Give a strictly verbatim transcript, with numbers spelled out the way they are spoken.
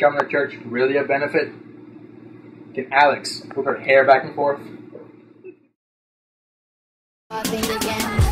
coming to church really a benefit? Can Alex whip her hair back and forth? I think again.